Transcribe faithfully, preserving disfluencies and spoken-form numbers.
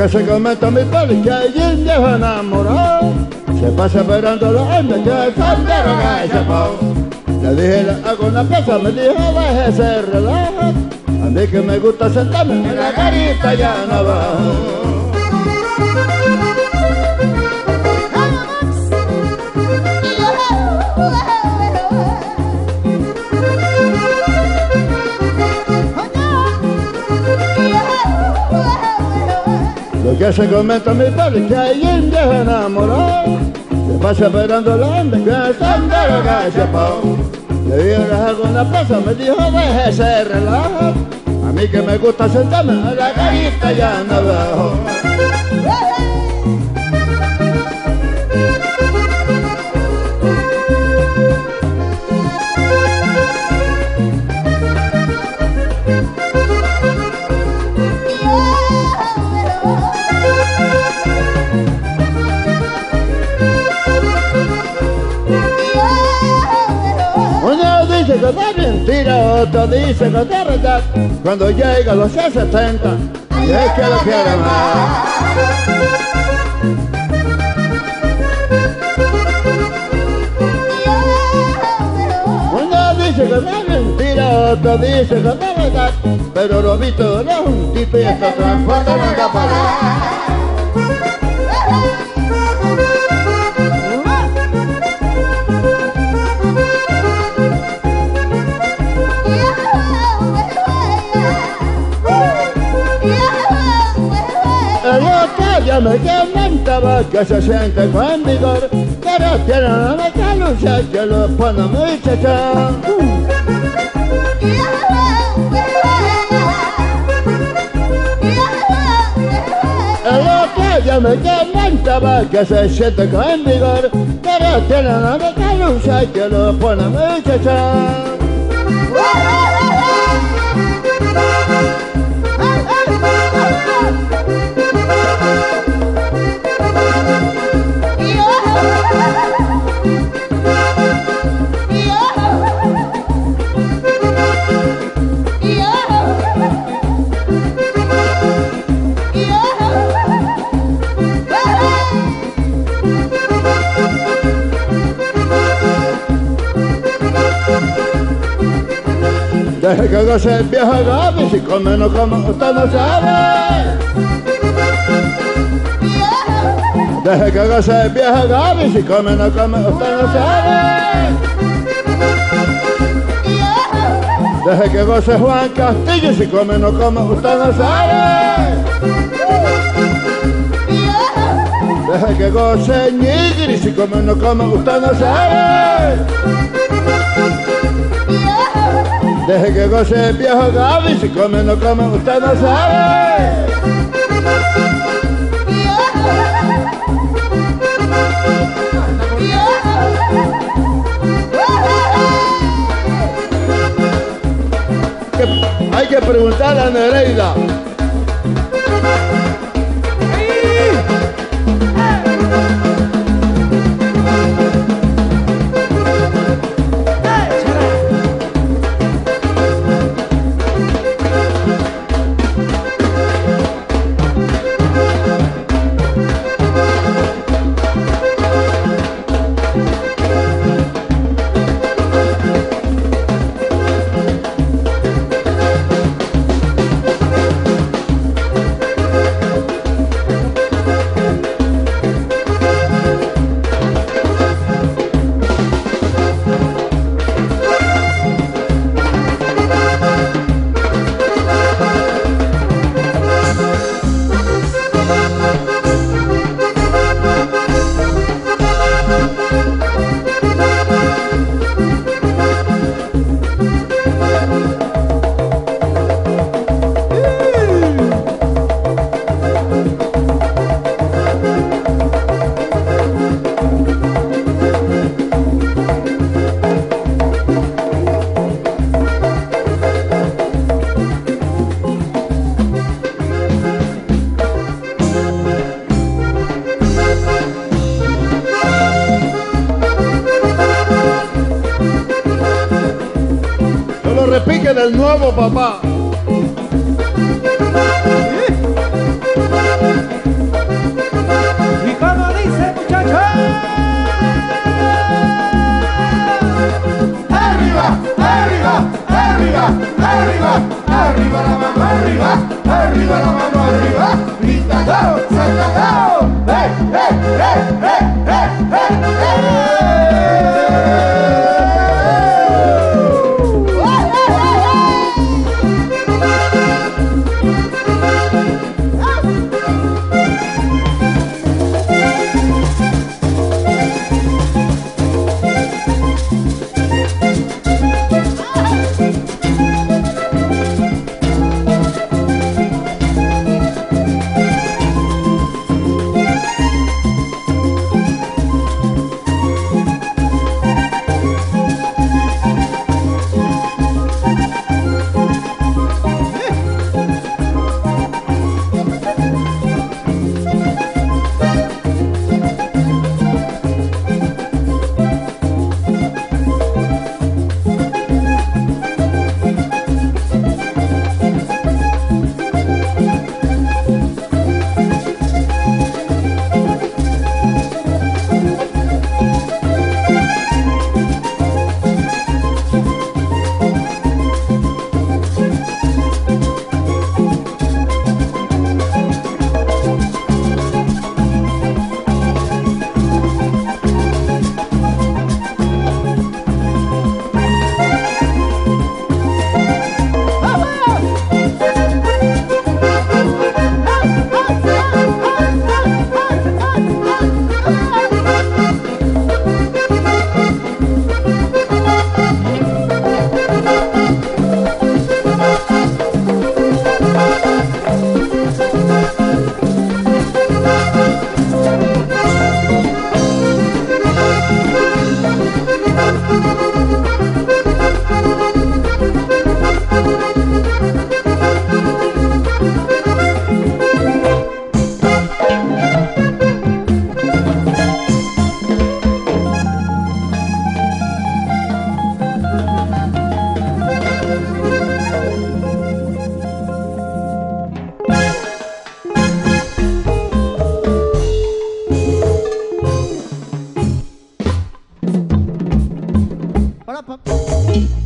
que se comenta mi padre que hay indios enamorados, se pasa esperando los hombres que están de regreso. Le dije, le hago una pieza, me dijo, déjese relajar. A mí que me gusta sentarme en la carita allá en abajo. Lo que se comenta mi padre que hay indios enamorados, se pasa esperando los hombres que están de regreso. Le dije, le hago una pieza, me dijo, déjese relajar. A mí que me gusta sentarme en la carita allá en abajo. Dice que es mentira, otro dice que es verdad. Cuando llega a los setenta, y es que lo quiere más. Uno dice que es mentira, otro dice que es verdad. Pero lo vi todo no es un tipo y esto transporta nunca para. Ya me comentaba que se siente con vigor, pero tiene una mecalucha que lo pone muy chachón. El otro ya me comentaba que se siente con vigor, pero tiene una mecalucha que lo pone muy chachón. Deje que goce el viejo Gaby, si come no come, usted no sabe. Deje que goce el viejo Gaby, si come no come, usted no sabe. Deje que goce Juan Castillo, si come no come, usted no sabe. Deje que goce Nigri, si come no come, usted no sabe. Deje que goce el viejo Gaby, si come no come, usted no sabe. Hay que preguntarle a Nereida. Repique del nuevo papá. arriba, arriba, arriba la mano, arriba, arriba la mano, arriba, grita go, salta go, hey, hey, hey, hey, hey, hey, hey. Para, pa.